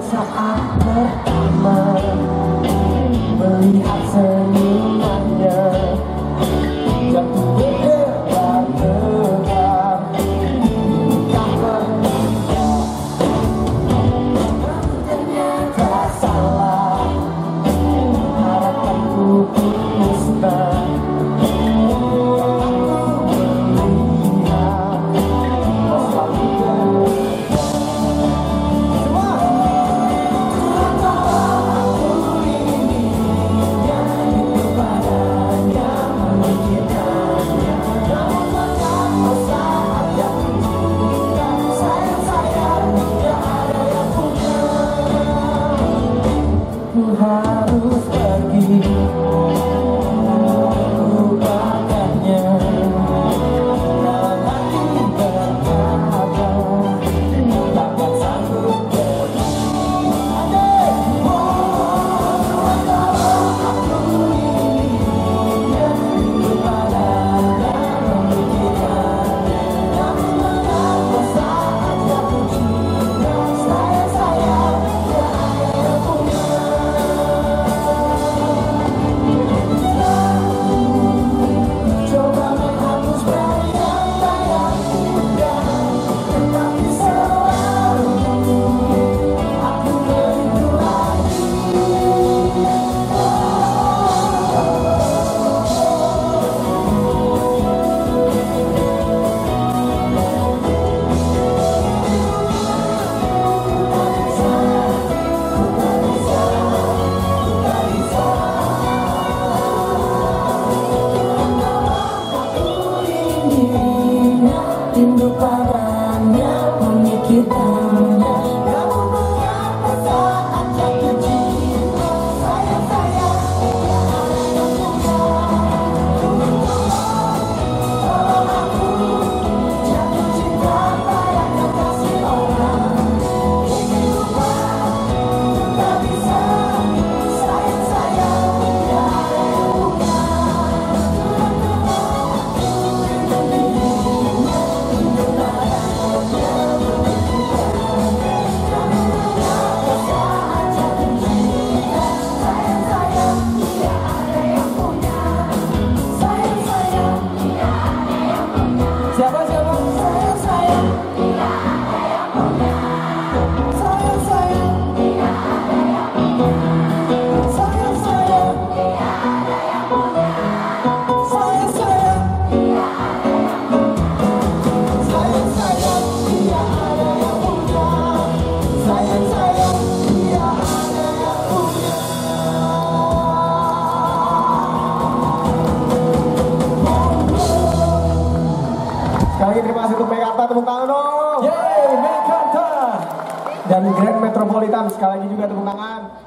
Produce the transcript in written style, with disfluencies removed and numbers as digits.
saat pertama melihat senyumannya, jatuh berdebar-debar, tak pernah ternyata salah, harapanku pun musnah. Harus pergi melupakannya, dalam hati berkata takkan sanggup pergi. Antara aku ini kepadanya memikirkannya, namun mengapa saat jatuh cinta sayang tiada punya. Rindu padanya, memikirkannya, namun mengapa saat jatuh cinta sayang tiada yang punya. Tolong aku jatuh cinta pada kekasih orang, ingin lupa tak bisa, sayang tiada yang punya. Sekali lagi terima kasih untuk Mekarta, tepuk tangan dong. Yeay, Mekarta. Dan Grand Metropolitan sekali lagi juga tepuk tangan.